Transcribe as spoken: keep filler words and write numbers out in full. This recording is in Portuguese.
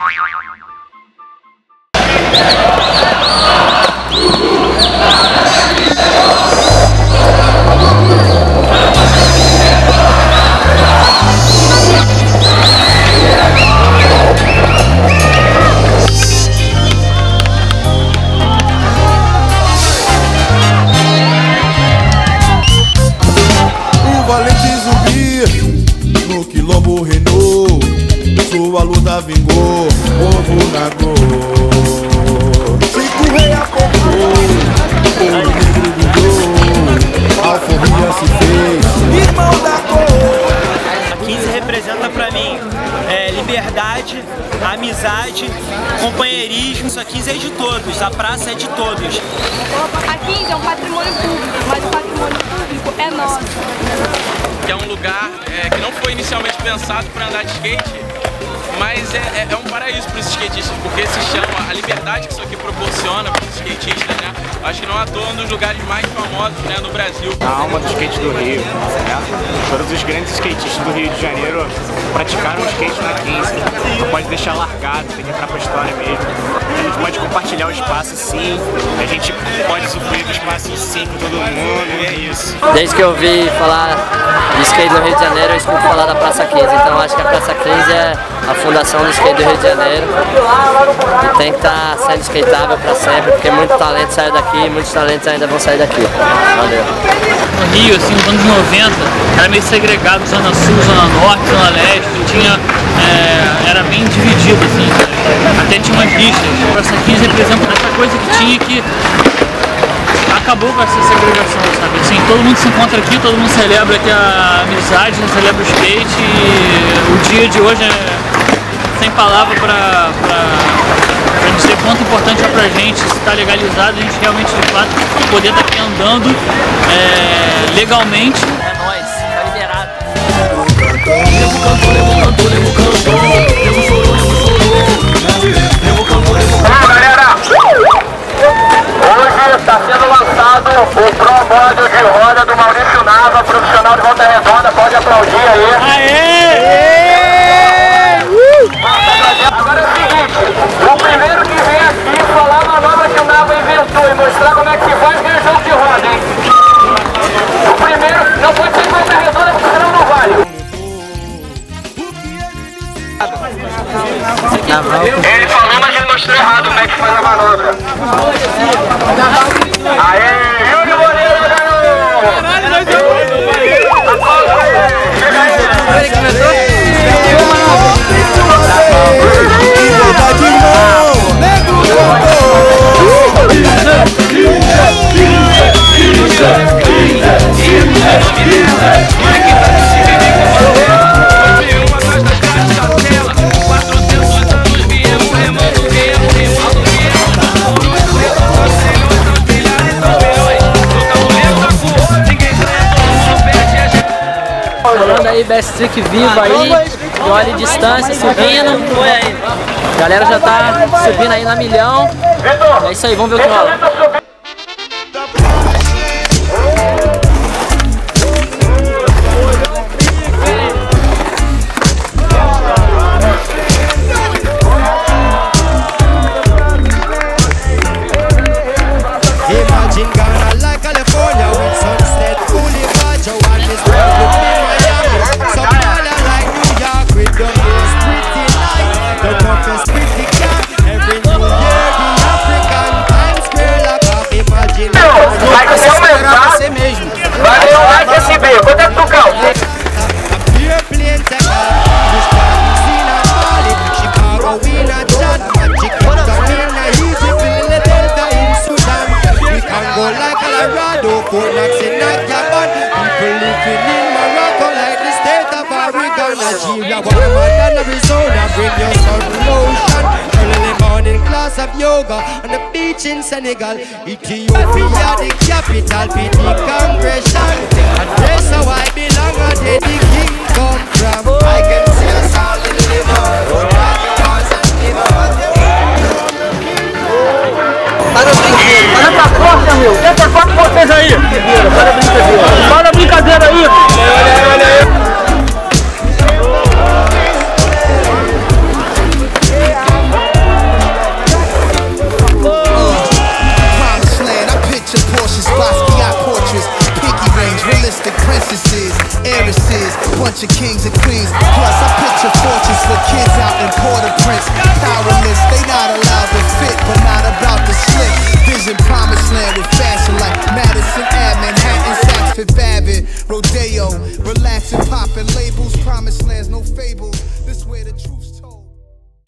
Sua luta vingou, povo nagou. Chico Rei acordou, povo negro brilhou, alforria se fez, irmão da cor. A quinze representa pra mim é, liberdade, amizade, companheirismo. Isso a quinze é de todos, a praça é de todos. A quinze é um patrimônio público, mas o patrimônio público é nosso. Que é um lugar é, que não foi inicialmente pensado para andar de skate, mas é, é, é um paraíso para os skatistas, porque se chama a liberdade que isso aqui proporciona para os skatistas, né? Acho que não à toa um dos lugares mais famosos, né, no Brasil. A alma do skate do Rio, né? Todos os grandes skatistas do Rio de Janeiro praticaram o skate na quinze. Não pode deixar largado, tem que entrar para a história mesmo. A gente pode compartilhar o espaço sim, a gente pode usufruir do espaço sim com todo mundo, e é isso. Desde que eu ouvi falar de skate no Rio de Janeiro, eu escuto falar da Praça quinze, então acho que a Praça quinze é a fundação do skate do Rio de Janeiro e tem que estar sendo skateável para sempre, porque muito talento saiu daqui e muitos talentos ainda vão sair daqui. Valeu. No Rio, assim, nos anos noventa, era meio segregado, zona sul, zona norte, zona leste, tinha, é, era bem dividido, assim, até tinha umas listas. A Praça quinze representa essa coisa que tinha que acabou com essa segregação, sabe? Assim, todo mundo se encontra aqui, todo mundo celebra aqui a amizade, celebra o skate e o dia de hoje é sem palavra para dizer quanto importante é pra gente se está legalizado, a gente realmente de fato poder estar aqui andando é, legalmente. É nóis, tá liberado. Bom, galera, hoje está sendo lançado o Pro Model de roda do Maurício Nava, profissional de Volta Redonda, pode aplaudir aí. Aê! Agora é o seguinte, o primeiro que vem aqui falar uma manobra que o Nava inventou e mostrar como é que se faz ganha jogo de roda, hein? O primeiro não pode ser Volta Redonda, porque senão não vale. Ele falou, mas ele mostrou errado como é que faz a manobra. Aê, Júlio Moreira, garoto! Chega aí! Igualdade, irmão! Falando aí, Best Trick vivo aí, de olha de distância, subindo. Foi aí. A galera já tá subindo aí na milhão. É isso aí, vamos ver o que rola. Imagine Ghana like California with sunset boulevard. Johannesburg with Miami. Some dollar like New York with the most pretty lights, the toughest pretty cat. Every New Year the African Times Square lock up. Imagine. Vai que você aumentar, Você mesmo. vai ganhar um like S B. Quanto é que tu calça? Pure plane take off. This time seen a Bali, Chicago in a chat. Magic in a easy Philadelphia in Sudan. We can go like Colorado, Fort Knox in Japan. People living in Morocco like the state of Oregon. Nigeria, warmer than Arizona. Bring your sun lotion. Early morning class of yoga on the beach in Senegal. Ethiopia, the capital, P D Congression. And that's how I belong, and where the king come from. I can see us all in the river. Olha pra porta, meu. Tenta quatro vocês aí. Para brincadeira. Para brincadeira aí. Olha, olha aí. bunch of kings and